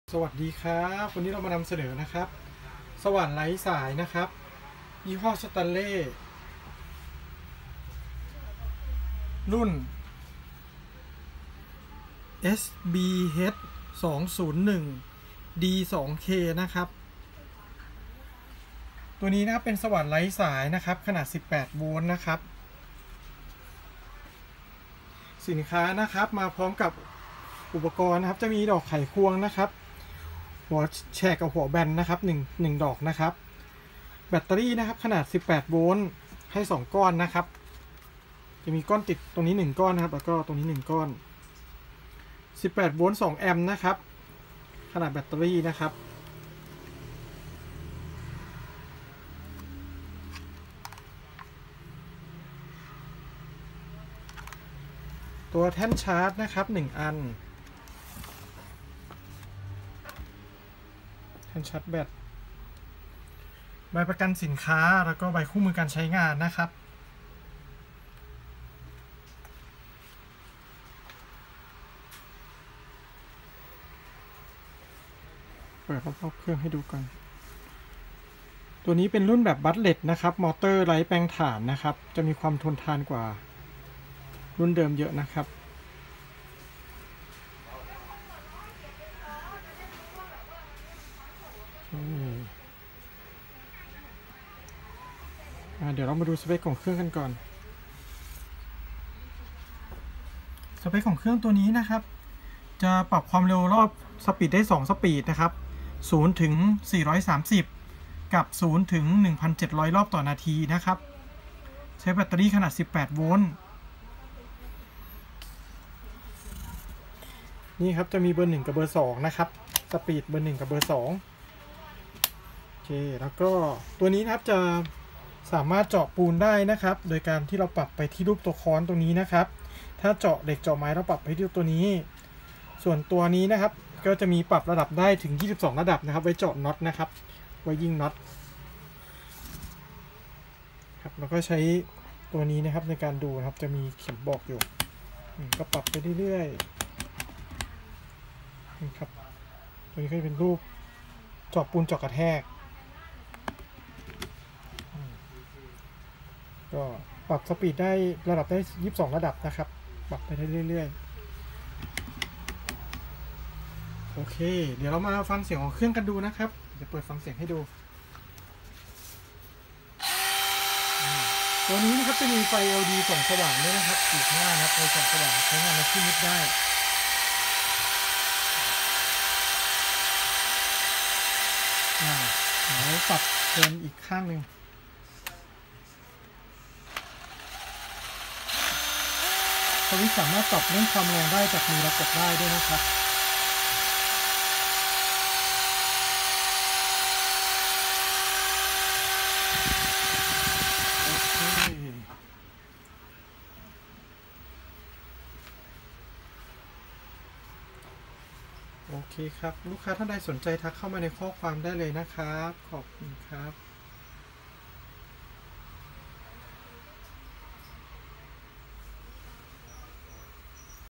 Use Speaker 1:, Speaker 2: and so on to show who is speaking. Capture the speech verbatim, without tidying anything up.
Speaker 1: สวัสดีครับวันนี้เรามานำเสนอนะครับสว่านไร้สายนะครับยี่ห้อสแตนเล่รุ่น เอส บี เอช สอง ศูนย์ หนึ่ง ดี สอง เค นะครับตัวนี้นะครับเป็นสว่านไร้สายนะครับขนาดสิบแปดโวลต์นะครับสินค้านะครับมาพร้อมกับอุปกรณ์นะครับจะมีดอกไขควงนะครับหัวแฉกกับหัวแบนนะครับหนึ่ง หนึ่งดอกนะครับแบตเตอรี่นะครับขนาดสิบแปดโวลต์ให้สองก้อนนะครับจะมีก้อนติดตรงนี้หนึ่งก้อนนะครับแล้วก็ตรงนี้หนึ่งก้อนสิบแปดโวลต์สองแอมป์นะครับขนาดแบตเตอรี่นะครับตัวแท่นชาร์จนะครับหนึ่งอันแท่นชาร์จแบตใบประกันสินค้าแล้วก็ใบคู่มือการใช้งานนะครับเปิดรอบๆเครื่องให้ดูกันตัวนี้เป็นรุ่นแบบบัตเลตนะครับมอเตอร์ไร้แปลงถ่านนะครับจะมีความทนทานกว่ารุ่นเดิมเยอะนะครับเดี๋ยวเรามาดูสเปคของเครื่องกันก่อนสเปคของเครื่องตัวนี้นะครับจะปรับความเร็วรอบสปีดได้สองสปีดนะครับศูนย์ถึงสี่ร้อยสามสิบกับศูนย์ถึงหนึ่งพันเจ็ดร้อยรอบต่อนาทีนะครับใช้แบตเตอรี่ขนาดสิบแปดโวลต์นี่ครับจะมีเบอร์หนึ่งกับเบอร์สองนะครับสปีดเบอร์หนึ่งกับเบอร์สองโอเคแล้วก็ตัวนี้นะครับจะสามารถเจาะปูนได้นะครับโดยการที่เราปรับไปที่รูปตัวค้อนตรงนี้นะครับถ้าเจาะเหล็กเจาะไม้เราปรับไปที่ตัวนี้ส่วนตัวนี้นะครับก็จะมีปรับระดับได้ถึงยี่สิบสองระดับนะครับไว้เจาะน็อตนะครับไว้ยิงน็อตครับแล้วก็ใช้ตัวนี้นะครับในการดูนะครับจะมีเข็มบอกอยู่ก็ปรับไปเรื่อยๆนะครับตัวนี้ก็จะเป็นรูปเจาะปูนเจาะกระแทกก็ปรับสปีดได้ระดับได้ยี่สิบสองระดับนะครับปรับไปได้เรื่อยๆโอเคเดี๋ยวเรามาฟังเสียงของเครื่องกันดูนะครับเดี๋ยวเปิดฟังเสียงให้ดูตัวนี้นะครับจะมีไฟ แอล อี ดี ส่องสว่างด้วยนะครับอยู่ข้างหน้านะครับไฟส่องสว่างใช้งานในที่มืดได้อ่าเดี๋ยวปรับเป็นอีกข้างหนึ่งสวิตช์สามารถปรับเรื่องความแรงได้จากมือเรากดได้ด้วยนะครับโอเคครับลูกค้าท่านใดสนใจทักเข้ามาในข้อความได้เลยนะครับขอบคุณครับ